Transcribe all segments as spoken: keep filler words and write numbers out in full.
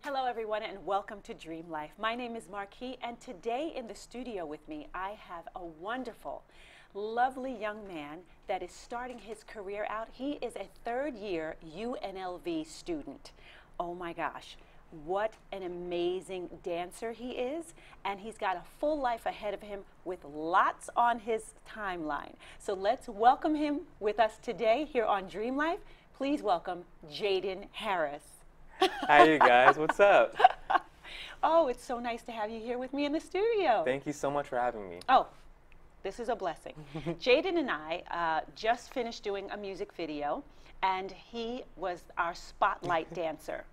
Hello everyone and welcome to Dream Life. My name is Marquis and today in the studio with me I have a wonderful, lovely young man that is starting his career out. He is a third year U N L V student. Oh my gosh, what an amazing dancer he is, and he's got a full life ahead of him with lots on his timeline. So let's welcome him with us today here on Dream Life. Please welcome Jaden Harris. Hi, you guys. What's up? Oh, it's so nice to have you here with me in the studio. Thank you so much for having me. Oh, this is a blessing. Jaden and I uh, just finished doing a music video, and he was our spotlight dancer.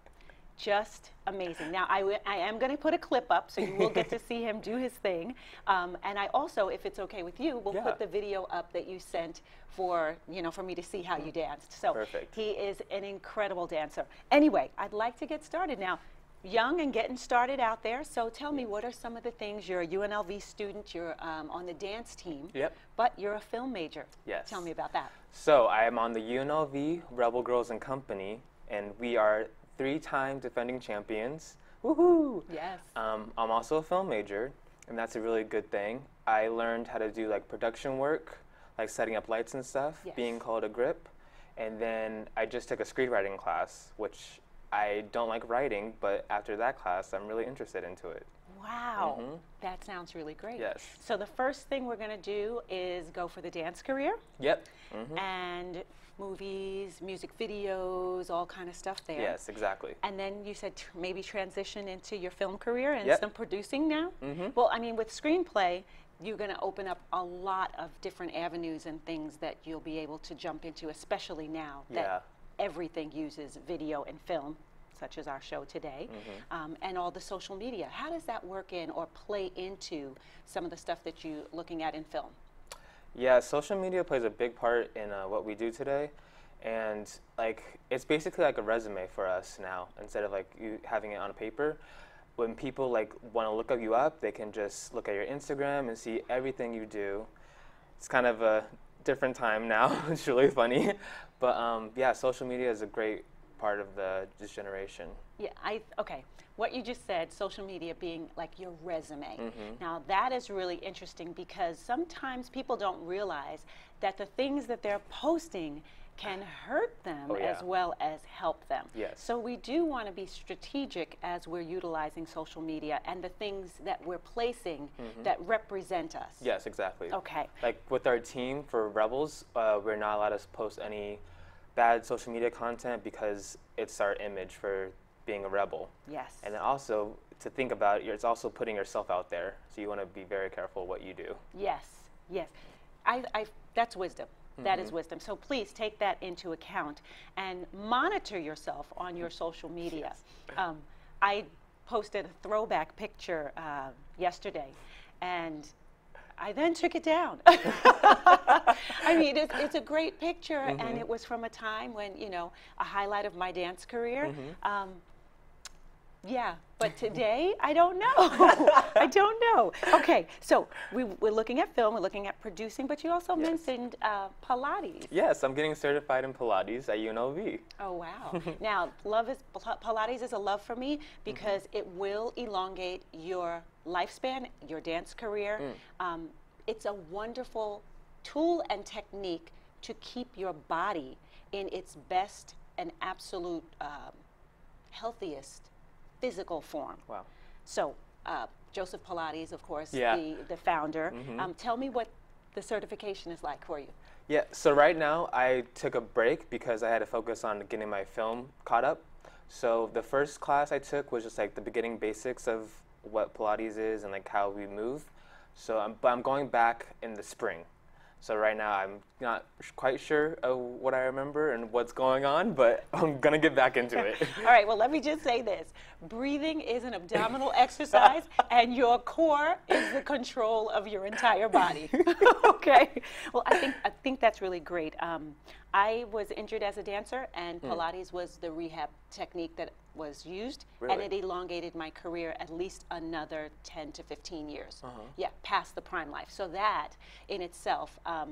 Just amazing. Now, I, I am going to put a clip up, so you will get to see him do his thing. Um, and I also, if it's okay with you, will yeah. put the video up that you sent for, you know, for me to see how you danced. So Perfect. He is an incredible dancer. Anyway, I'd like to get started now. Young and getting started out there, so tell me, what are some of the things? You're a U N L V student, you're um, on the dance team, Yep. but you're a film major. Yes. Tell me about that. So I am on the U N L V Rebel Girls and Company, and we are three-time defending champions. Woohoo! Yes. Um, I'm also a film major, and that's a really good thing. I learned how to do like production work, like setting up lights and stuff, Yes. being called a grip, and then I just took a screenwriting class, which I don't like writing, but after that class, I'm really interested into it. Wow, Mhm. that sounds really great. Yes. So the first thing we're going to do is go for the dance career, Yep. Mhm. and movies, music videos, all kind of stuff there. Yes, exactly. And then you said tr maybe transition into your film career and Yep. some producing now? Mhm. Well, I mean, with screenplay, you're going to open up a lot of different avenues and things that you'll be able to jump into, especially now that Yeah. everything uses video and film, such as our show today, Mm-hmm. um, and all the social media. How does that work in or play into some of the stuff that you're looking at in film? Yeah, social media plays a big part in uh, what we do today, and like it's basically like a resume for us now. Instead of like you having it on paper, when people like want to look up you up, they can just look at your Instagram and see everything you do. It's kind of a different time now. It's really funny, but um, yeah, social media is a great part of the this generation. Yeah, I okay. What you just said, social media being like your resume. Mhm. Now that is really interesting because sometimes people don't realize that the things that they're posting can hurt them Oh, yeah. as well as help them. Yes. So we do want to be strategic as we're utilizing social media and the things that we're placing Mhm. that represent us. Yes, exactly. Okay. Like with our team for Rebels, uh, we're not allowed to post any bad social media content because it's our image for being a rebel. Yes. And then also to think about it, it's also putting yourself out there. So you want to be very careful what you do. Yes, yes. I, I, that's wisdom. That is Mhm. wisdom. So please take that into account and monitor yourself on your social media. Um, I posted a throwback picture uh, yesterday, and I then took it down. I mean, it's, it's a great picture, and Mhm. it was from a time when, you know, a highlight of my dance career. Mhm. Um, yeah, but today, I don't know. I don't know. Okay, so we, we're looking at film, we're looking at producing, but you also Yes. mentioned uh, Pilates. Yes, I'm getting certified in Pilates at U N L V. Oh, wow. Now, love is Pilates is a love for me because it will elongate your lifespan, your dance career. Mm. Um, it's a wonderful tool and technique to keep your body in its best and absolute um, healthiest physical form. Wow. So, uh, Joseph Pilates, of course, Yeah. the, the founder. Mhm. Um, tell me what the certification is like for you. Yeah, so right now I took a break because I had to focus on getting my film caught up. So the first class I took was just like the beginning basics of what Pilates is and like how we move. So I'm, but I'm going back in the spring. So right now I'm not sh- quite sure of what I remember and what's going on, but I'm gonna get back into it. All right, well, let me just say this. Breathing is an abdominal exercise, and your core is the control of your entire body. Okay? Well, I think, I think that's really great. Um, I was injured as a dancer, and Pilates was the rehab technique that was used, and Really? it elongated my career at least another ten to fifteen years. Uh-huh. Yeah, past the prime life. So that in itself um,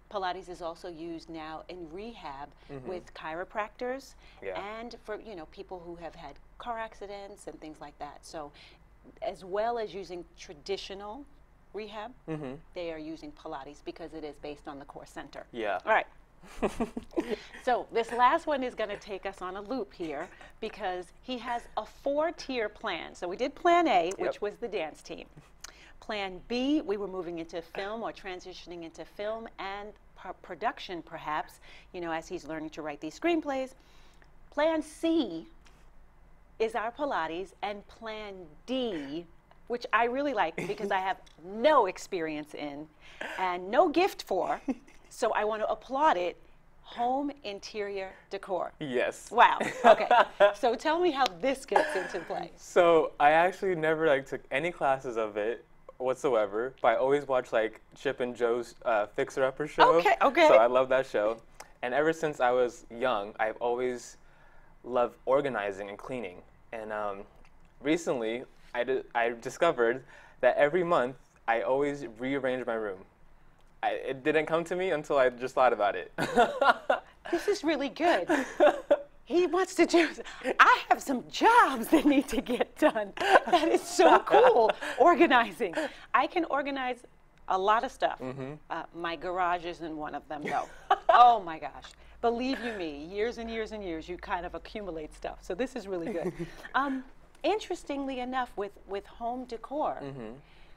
Pilates is also used now in rehab Mhm. with chiropractors Yeah. and for, you know, people who have had car accidents and things like that. So as well as using traditional rehab, Mm-hmm. they are using Pilates because it is based on the core center. Yeah. All right. So this last one is going to take us on a loop here because he has a four-tier plan. So we did plan A, which Yep. was the dance team. Plan B, we were moving into film or transitioning into film and p- production perhaps, you know, as he's learning to write these screenplays. Plan C is our Pilates, and Plan D, which I really like because I have no experience in and no gift for, so I want to applaud it, home interior decor. Yes. Wow, okay. So tell me how this gets into play. So I actually never like took any classes of it whatsoever, but I always watch like Chip and Joe's uh, Fixer Upper show. Okay, okay. So I love that show, and ever since I was young, I've always loved organizing and cleaning. And um, recently, I di- I discovered that every month I always rearrange my room. I, it didn't come to me until I just thought about it. This is really good. He wants to do, I have some jobs that need to get done. That is so cool, organizing. I can organize a lot of stuff. Mm-hmm. Uh, my garage isn't one of them, though. Oh my gosh. Believe you me, years and years and years, you kind of accumulate stuff. So this is really good. Um, interestingly enough, with, with home decor, Mm-hmm.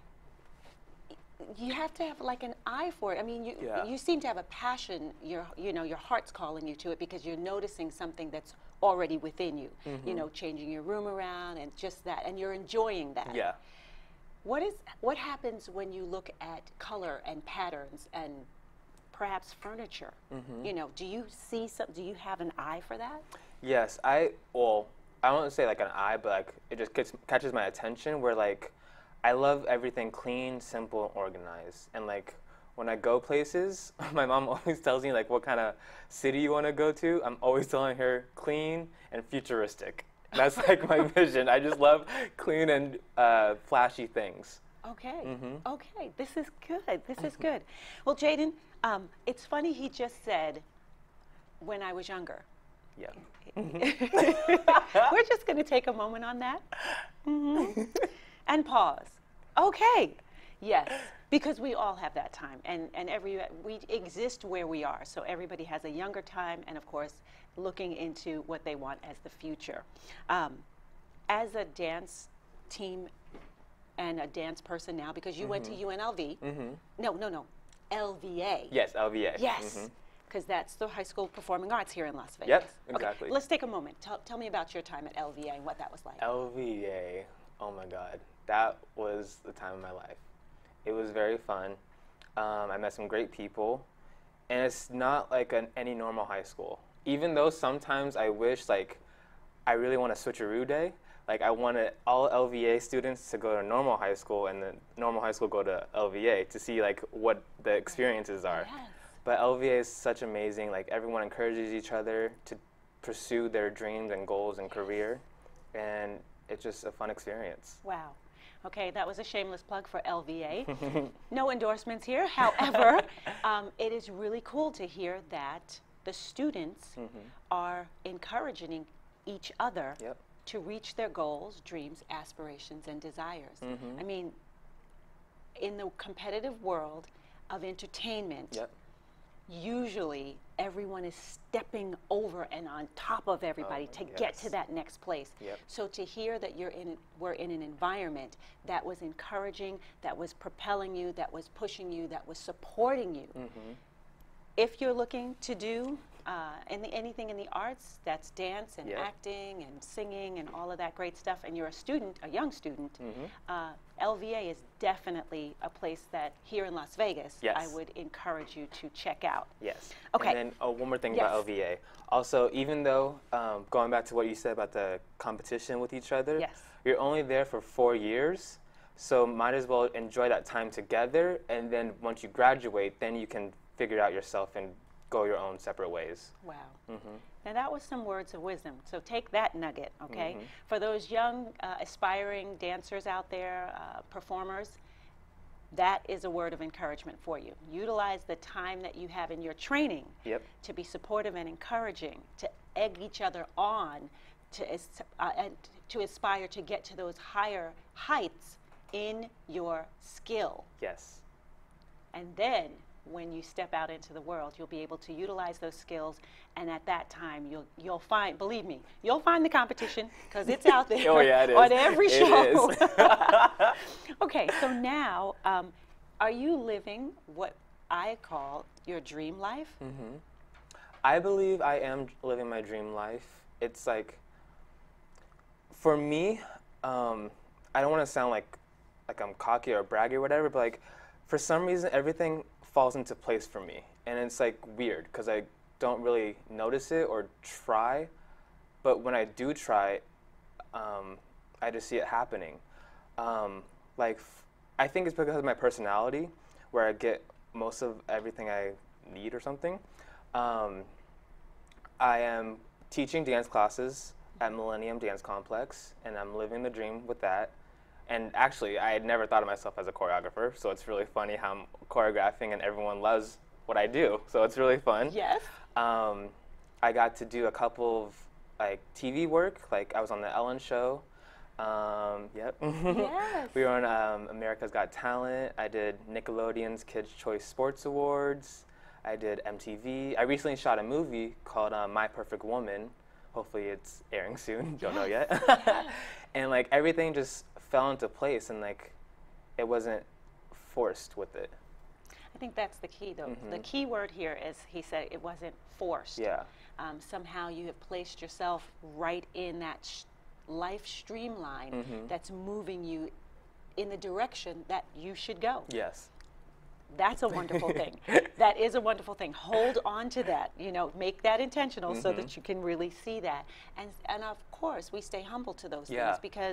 you have to have like an eye for it. I mean, you Yeah. you seem to have a passion. Your you know your heart's calling you to it because you're noticing something that's already within you. You know, changing your room around and just that, and you're enjoying that. Yeah. What is what happens when you look at color and patterns and perhaps furniture? You know, do you see some? Do you have an eye for that? Yes, I well, I won't say like an eye, but like it just gets, catches my attention. Where like, I love everything clean, simple, and organized. And like when I go places, my mom always tells me like what kind of city you want to go to. I'm always telling her clean and futuristic. That's like my vision. I just love clean and uh, flashy things. Okay. Mhm. Okay. This is good. This is good. Well, Jaden, um, it's funny he just said, when I was younger. Yeah. We're just going to take a moment on that. Mhm. And pause. Okay. Yes. Because we all have that time, and, and every we exist where we are. So everybody has a younger time, and of course, looking into what they want as the future. Um, as a dance team and a dance person now, because you went to U N L V. Mhm. No, no, no. L V A. Yes, L V A. Yes. Mhm. Because that's the High School of Performing Arts here in Las Vegas. Yep, Okay, exactly. let's take a moment. Tell, tell me about your time at L V A and what that was like. L V A, oh my God, that was the time of my life. It was very fun. Um, I met some great people, and it's not like an, any normal high school. Even though sometimes I wish like I really want a switcheroo day. Like I wanted all L V A students to go to normal high school, and then normal high school go to L V A to see like what the experiences are. Yes. But L V A is such amazing. Like everyone encourages each other to pursue their dreams and goals and career, and it's just a fun experience. Wow. Okay, that was a shameless plug for L V A. No endorsements here. However, um, it is really cool to hear that the students are encouraging each other Yep. to reach their goals, dreams, aspirations, and desires. I mean, in the competitive world of entertainment, Yep. usually everyone is stepping over and on top of everybody Oh, to get to yes. that next place. Yep. So to hear that you're in, we're in an environment that was encouraging, that was propelling you, that was pushing you, that was supporting you. Mm-hmm. If you're looking to do uh, in the, anything in the arts, that's dance and Yep. acting and singing and all of that great stuff, and you're a student, a young student, Mhm. uh, L V A is definitely a place that here in Las Vegas, Yes. I would encourage you to check out. Yes. Okay. And then oh, one more thing Yes. about L V A. Also, even though um, going back to what you said about the competition with each other, Yes. you're only there for four years, so might as well enjoy that time together. And then once you graduate, then you can figure it out yourself and go your own separate ways. Wow. Mm-hmm. Now that was some words of wisdom. So take that nugget, okay? Mhm. For those young, uh, aspiring dancers out there, uh, performers, that is a word of encouragement for you. Utilize the time that you have in your training Yep. to be supportive and encouraging, to egg each other on, to, as- uh, and to aspire to get to those higher heights in your skill. Yes. And then when you step out into the world, you'll be able to utilize those skills, and at that time you'll you'll find, believe me, you'll find the competition because it's out there. Oh, yeah, it is. On every It show. is. Okay, so now um, are you living what I call your dream life? Mm-hmm. I believe I am living my dream life. It's like, for me, um, I don't want to sound like like I'm cocky or braggy or whatever, but like, for some reason, everything falls into place for me. And it's like weird because I don't really notice it or try. But when I do try, um, I just see it happening. Um, like, f- I think it's because of my personality, where I get most of everything I need or something. Um, I am teaching dance classes at Millennium Dance Complex, and I'm living the dream with that. And actually, I had never thought of myself as a choreographer, so it's really funny how I'm choreographing and everyone loves what I do, so it's really fun. Yes. Um, I got to do a couple of like T V work, like I was on the Ellen Show. Um, yep. Yes. We were on um, America's Got Talent. I did Nickelodeon's Kids' Choice Sports Awards. I did M T V. I recently shot a movie called uh, My Perfect Woman. Hopefully it's airing soon. Don't know yet. And like everything just fell into place, and like it wasn't forced with it. I think that's the key, though. Mhm. The key word here is, he said, it wasn't forced. Yeah. Um, somehow you have placed yourself right in that sh- life streamline Mhm. that's moving you in the direction that you should go. Yes. That's a wonderful thing. That is a wonderful thing. Hold on to that. You know, make that intentional so Mhm. that you can really see that. And and of course, we stay humble to those Yeah. things because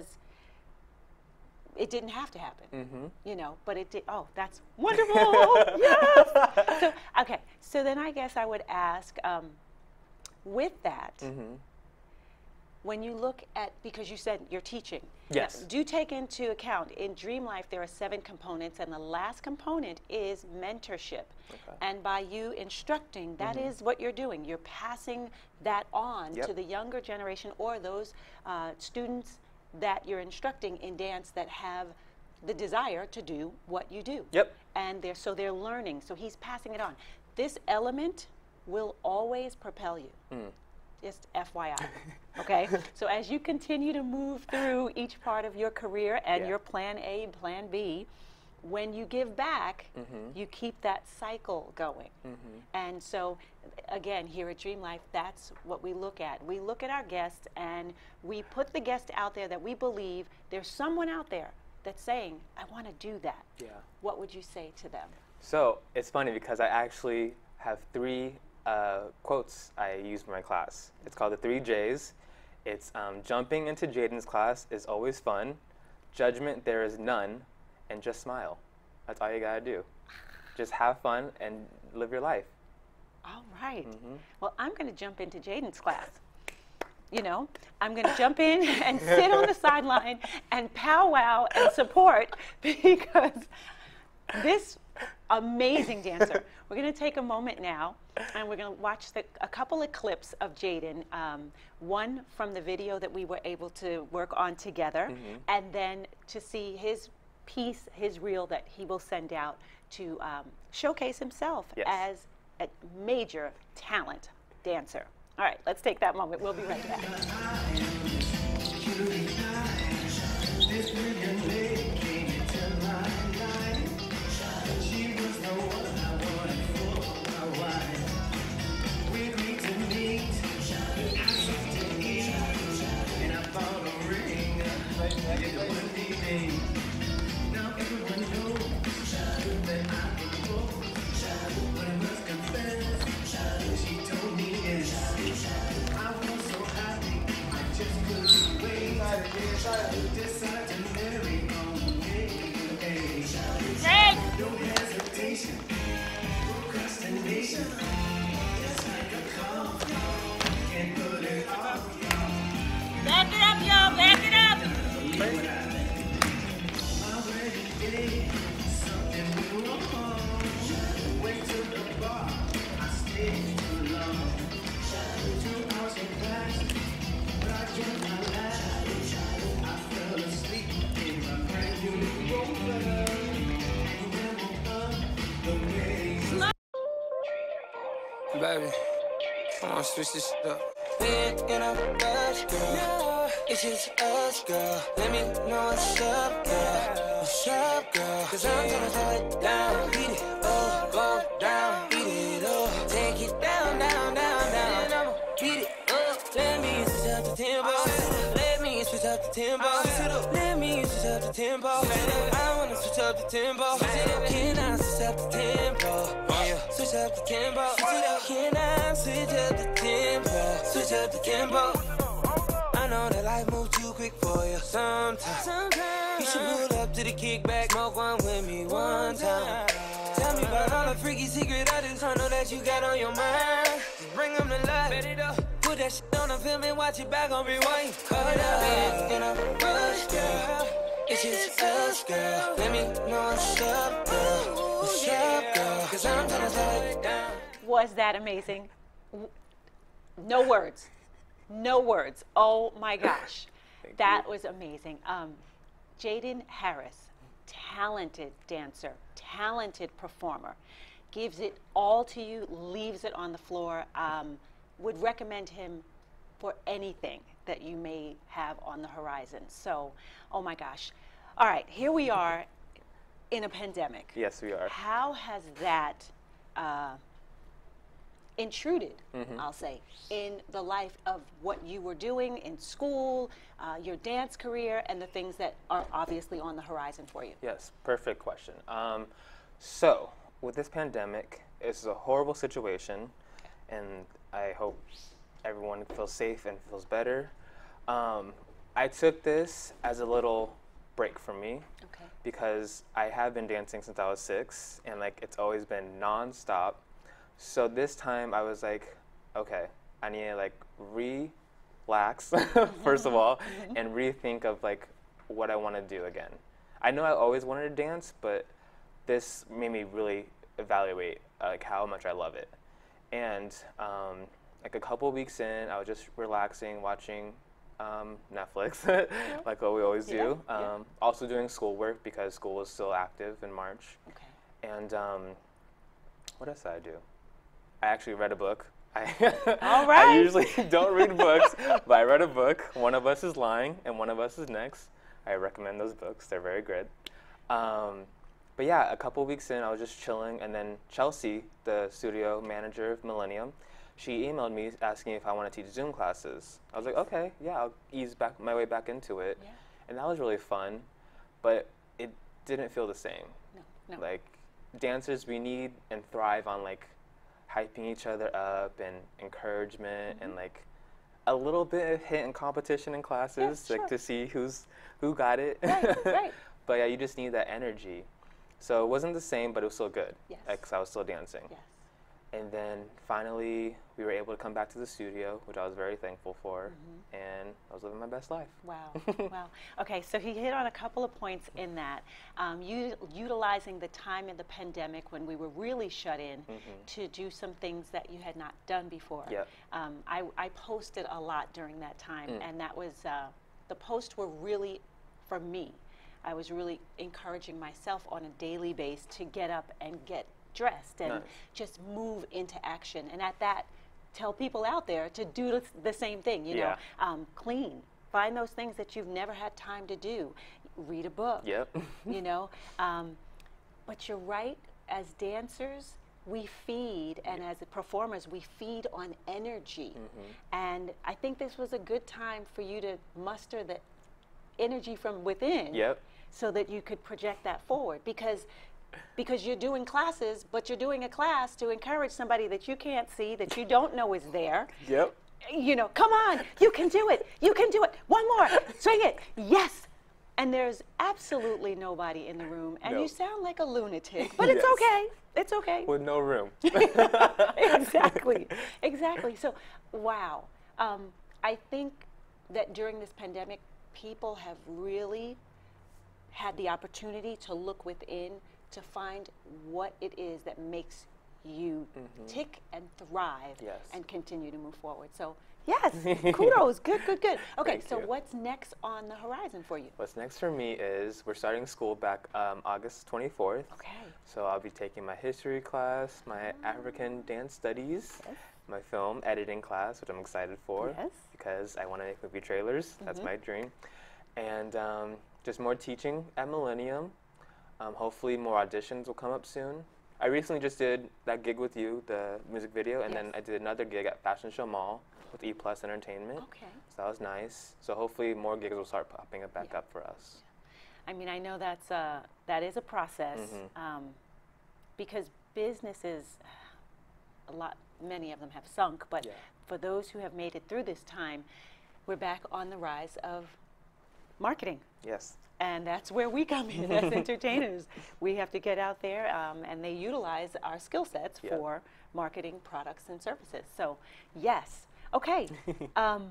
it didn't have to happen. Mm-hmm. You know, but it did. Oh, that's wonderful. Yes. So, okay. So then I guess I would ask, um, with that, Mm-hmm. when you look at, because you said you're teaching. Yes. Now, do take into account, in Dream Life, there are seven components, and the last component is mentorship. Okay. And by you instructing, that Mhm. is what you're doing. You're passing that on Yep. to the younger generation, or those uh, students that you're instructing in dance that have the desire to do what you do. Yep. And they're, so they're learning. So he's passing it on. This element will always propel you. Mm. Just F Y I, okay? So as you continue to move through each part of your career and Yeah. your plan A and plan B, when you give back, Mhm. you keep that cycle going. Mhm. And so, again, here at Dream Life, that's what we look at. We look at our guests and we put the guest out there that we believe there's someone out there that's saying, I want to do that. Yeah. What would you say to them? So it's funny because I actually have three uh, quotes I use for my class. It's called the three J's. It's um, jumping into Jaden's class is always fun, judgment there is none, and just smile. That's all you gotta do. Just have fun and live your life. All right. Mhm. Well, I'm going to jump into Jaden's class. You know, I'm going to jump in and sit on the sideline and powwow and support, because this amazing dancer. We're going to take a moment now, and we're going to watch the, a couple of clips of Jaden. Um, one from the video that we were able to work on together, Mhm. and then to see his piece, his reel that he will send out to um, showcase himself Yes. as a major talent dancer. All right, let's take that moment. We'll be right back. baby. Come on, switch this shit up. We ain't in a rush, girl. It's just us, girl. Let me know what's up, girl. What's up, girl? Cause I'm gonna slow it down. Beat it up, go down. Beat it up, take it down, down, down, down. And I'ma beat it up. Let me switch up the tempo. Let me switch up the tempo. Let me switch up the tempo. I wanna switch up the tempo. Can I switch up the tempo? Switch up the tempo. Can I switch up the tempo? Switch up the tempo. I know that life moves too quick for you sometimes. Sometimes. You should pull up to the kickback, smoke one with me one time. Tell me about all the freaky secret items I know that you got on your mind. Just bring them to life. Bet it up. Put that shit on the film and watch it back on rewind. Hold up, in a rush, girl. It's just us, girl. Let me know what's up, girl. What's up, girl? Cause I'm tryna slow it down. Was that amazing? W- No words. No words. Oh my gosh. That was amazing. Um, Jaden Harris, talented dancer, talented performer, gives it all to you, leaves it on the floor. Um, would recommend him for anything that you may have on the horizon. So, oh my gosh. All right, here we are in a pandemic. Yes, we are. How has that uh, intruded, Mm-hmm. I'll say, in the life of what you were doing in school, uh, your dance career, and the things that are obviously on the horizon for you? Yes, perfect question. Um, so, with this pandemic, it's a horrible situation, and I hope everyone feels safe and feels better. Um, I took this as a little break from me Okay. because I have been dancing since I was six, and like it's always been non-stop. So this time I was like, okay, I need to like relax first of all, and rethink of like what I want to do again. I know I always wanted to dance, but this made me really evaluate uh, like how much I love it. And um, like a couple weeks in, I was just relaxing, watching um, Netflix, like what we always Yeah, do. yeah. Um, also doing schoolwork because school was still active in March. Okay. And um, what else did I do? I actually read a book. I, All I right. usually don't read books, but I read a book. One of Us is Lying and One of Us is Next. I recommend those books. They're very good. Um, but yeah, a couple weeks in, I was just chilling, and then Chelsea, the studio manager of Millennium, she emailed me asking if I want to teach Zoom classes. I was like, okay, yeah, I'll ease back my way back into it. Yeah. And that was really fun, but it didn't feel the same. No, no. Like, dancers, we need and thrive on like hyping each other up and encouragement, and like a little bit of hit and competition in classes, Yeah, like sure. to see who's who got it. Right, right. But yeah, you just need that energy. So it wasn't the same, but it was still good. Yes. Like, 'cause I was still dancing. Yes. And then finally, we were able to come back to the studio, which I was very thankful for, and I was living my best life. Wow, wow. Okay, so he hit on a couple of points in that. Um, u- utilizing the time in the pandemic when we were really shut in to do some things that you had not done before. Yep. Um, I, I posted a lot during that time, and that was, uh, the posts were really for me. I was really encouraging myself on a daily basis to get up and get dressed and Nice. just move into action. And at that, tell people out there to do the- the same thing, you know, Yeah. um, clean, find those things that you've never had time to do, read a book, Yep. you know. Um, but you're right, as dancers, we feed, and as performers, we feed on energy. And I think this was a good time for you to muster the energy from within, Yep. so that you could project that forward, because because you're doing classes, but you're doing a class to encourage somebody that you can't see, that you don't know is there. Yep. You know, come on, you can do it, you can do it, one more, swing it, yes. And there's absolutely nobody in the room, and No. you sound like a lunatic, but it's Yes. okay, it's okay. With no room. Exactly, exactly. So, wow. Um, I think that during this pandemic, people have really had the opportunity to look within to find what it is that makes you tick and thrive Yes. and continue to move forward. So, Yes, kudos, good, good, good. Okay, Thank so you. what's next on the horizon for you? What's next for me is we're starting school back um, August twenty-fourth. Okay. So I'll be taking my history class, my African dance studies, Yes. my film editing class, which I'm excited for Yes. because I want to make movie trailers. That's my dream. And um, just more teaching at Millennium. Um, hopefully more auditions will come up soon. I recently just did that gig with you, the music video, and then Yes. I did another gig at Fashion Show Mall with E Plus Entertainment. Okay. So that was nice. So hopefully more gigs will start popping up back Yeah. up for us. I mean, I know that's a, that is a process Mhm. um, because businesses, a lot, many of them have sunk, but Yeah. for those who have made it through this time, we're back on the rise of marketing. Yes. And that's where we come in as entertainers. We have to get out there, um, and they utilize our skill sets Yeah. for marketing products and services. So, yes. Okay. um,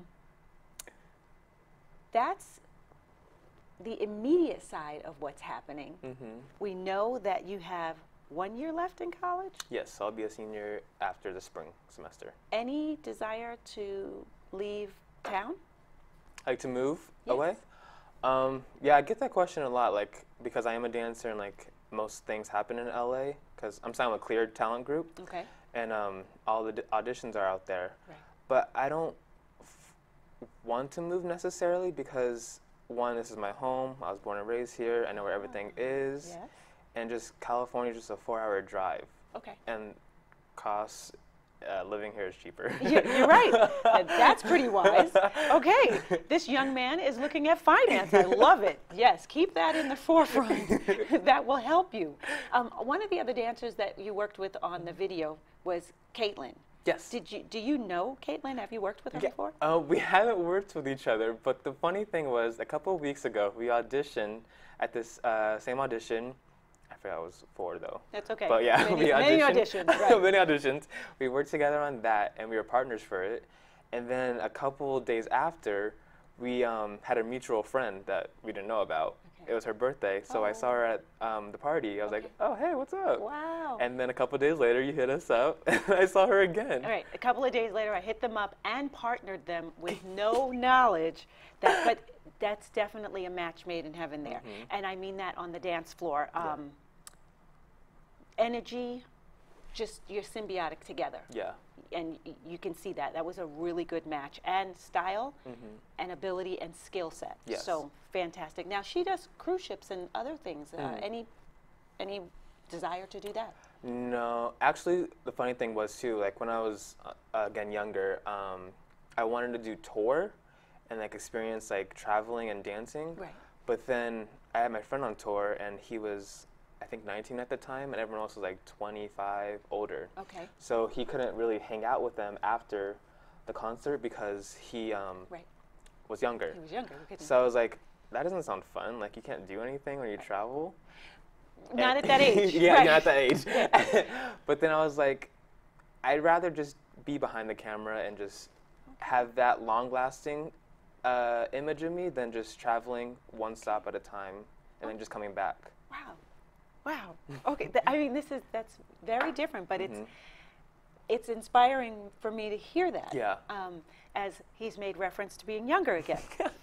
that's the immediate side of what's happening. Mm-hmm. We know that you have one year left in college. Yes, I'll be a senior after the spring semester. Any desire to leave town? Like to move Yes. away? Um, yeah, I get that question a lot, like, because I am a dancer and, like, most things happen in L A, because I'm signed with Cleared Talent Group, Okay. and um, all the d- auditions are out there. Right. But I don't f- want to move necessarily because, one, this is my home. I was born and raised here. I know where everything is. Yes. And just California is just a four-hour drive. Okay. And costs, uh, living here is cheaper. You- You're right. Uh, That's pretty wise. Okay, this young man is looking at finance. I love it. Yes, keep that in the forefront. That will help you. Um, one of the other dancers that you worked with on the video was Caitlin. Yes. Did you do you know Caitlin? Have you worked with her Yeah, before? Uh, we haven't worked with each other, but the funny thing was, a couple of weeks ago, we auditioned at this uh, same audition. I forgot it was for though. That's okay. But yeah, many, we many auditioned. auditions. Right. many auditions. We worked together on that, and we were partners for it. And then a couple days after, we um, had a mutual friend that we didn't know about. Okay. It was her birthday, so I saw her at um, the party. I was Okay. like, "Oh, hey, what's up?" Wow. And then a couple days later, you hit us up, and I saw her again. All right. A couple of days later, I hit them up and partnered them with no knowledge that, but that's definitely a match made in heaven there. And I mean that on the dance floor. Um, Energy, just you're symbiotic together. Yeah. And y- you can see that. That was a really good match. And style and ability and skill set. Yes. So fantastic. Now she does cruise ships and other things. Uh, Mhm. any, any desire to do that? No, actually, the funny thing was too, like when I was uh, again younger, um, I wanted to do tour and like experience like traveling and dancing. Right. But then I had my friend on tour, and he was, I think, nineteen at the time, and everyone else was like twenty-five, older. Okay. So he couldn't really hang out with them after the concert because he um, Right. was younger. He was younger. we couldn't- So I was like, that doesn't sound fun. Like you can't do anything when you travel. Not And- at that age. yeah, right. not at that age. But then I was like, I'd rather just be behind the camera and just have that long-lasting uh, image of me than just traveling one stop at a time and then just coming back. Wow. Wow. Okay. th- I mean, this is that's very different, but it's it's inspiring for me to hear that. Yeah. Um, as he's made reference to being younger again.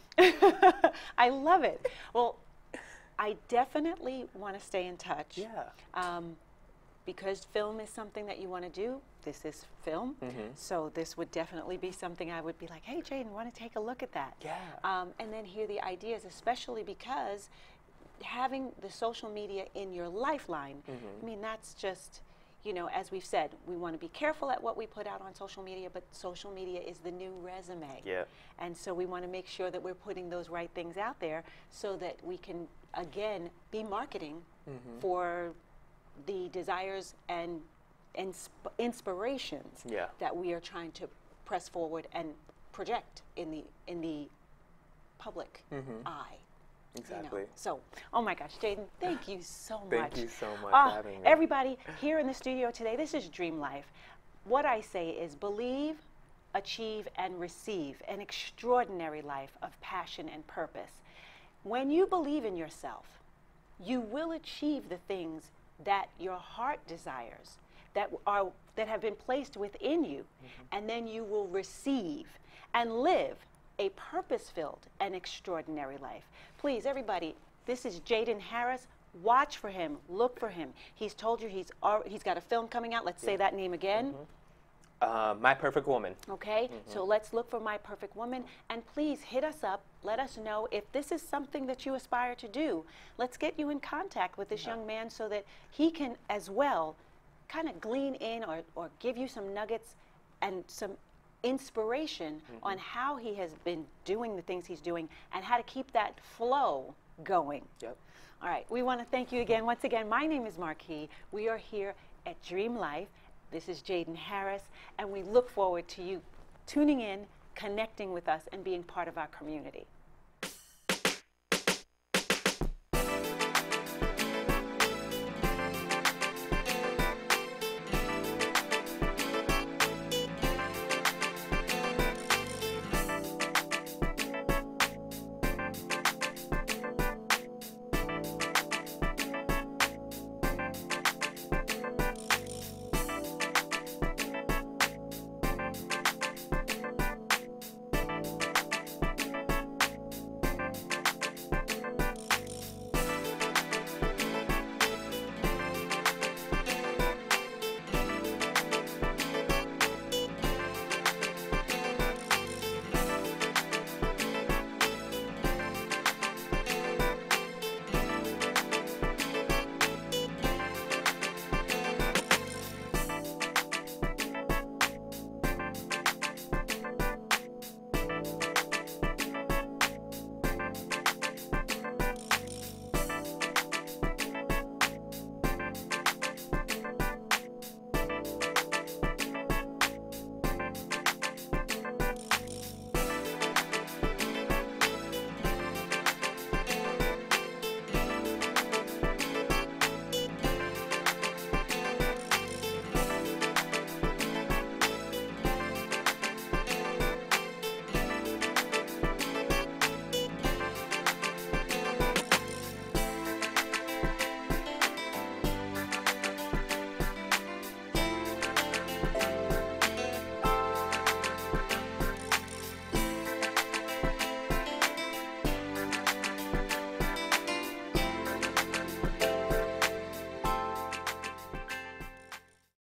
I love it. Well, I definitely want to stay in touch. Yeah. Um, because film is something that you want to do. This is film. So this would definitely be something I would be like, hey, Jaden, want to take a look at that? Yeah. Um, and then hear the ideas, especially because having the social media in your lifeline, I mean, that's just, you know, as we've said, we want to be careful at what we put out on social media, but social media is the new resume. Yeah. And so we want to make sure that we're putting those right things out there so that we can, again, be marketing for the desires and insp- inspirations Yeah. that we are trying to press forward and project in the in the public eye. you know. Exactly. So, oh my gosh, Jaden, thank you so much. Thank you so much Ah, for having me. Everybody here in the studio today, this is Dream Life. What I say is believe, achieve, and receive an extraordinary life of passion and purpose. When you believe in yourself, you will achieve the things that your heart desires that are that have been placed within you, mm-hmm. and then you will receive and live a purpose-filled and extraordinary life. Please, everybody, this is Jaden Harris. Watch for him. Look for him. He's told you he's al- he's got a film coming out. Let's yeah. say that name again. Mm-hmm. Uh, My Perfect Woman. Okay, mm-hmm. so let's look for My Perfect Woman, and please hit us up. Let us know if this is something that you aspire to do. Let's get you in contact with this yeah. young man so that he can as well kind of glean in or, or give you some nuggets and some inspiration mm-hmm. on how he has been doing the things he's doing and how to keep that flow going. Yep. All right, we want to thank you again. Once again, my name is Marquis. We are here at Dream Life. This is Jaden Harris, and we look forward to you tuning in, connecting with us, and being part of our community.